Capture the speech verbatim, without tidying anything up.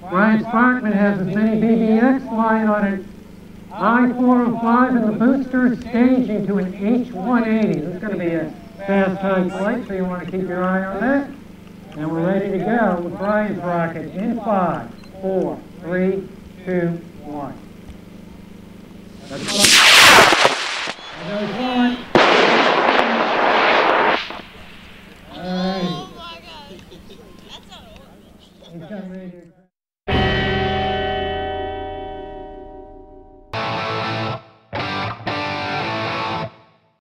Bryan Sparkman has his mini D B X flying on an I four oh five, and the booster is staging to an H one eighty. This is going to be a fast high flight, so you want to keep your eye on that. And we're ready to go with Bryan's rocket in five, four, three, two, one. That's there goes one. All right. Oh my God. That's not over. He's got ready to